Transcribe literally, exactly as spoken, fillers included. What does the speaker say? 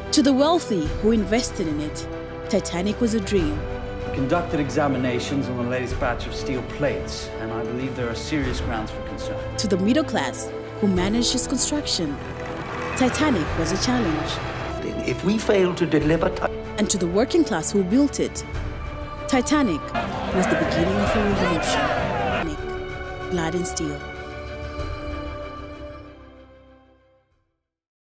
To the wealthy who invested in it, Titanic was a dream. We conducted examinations on the latest batch of steel plates, and I believe there are serious grounds for concern. To the middle class who managed its construction, Titanic was a challenge. If we fail to deliver... And to the working class who built it, Titanic was the beginning of a revolution. Blood and steel.